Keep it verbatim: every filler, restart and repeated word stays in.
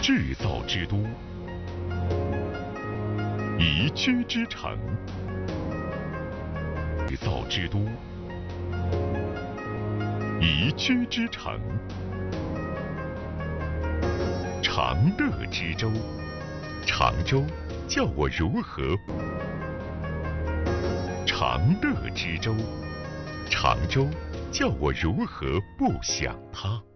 制造之都，宜居之城，制造之都，宜居之城，长乐之州，常州叫我如何？长乐之州，常州叫我如何不想它？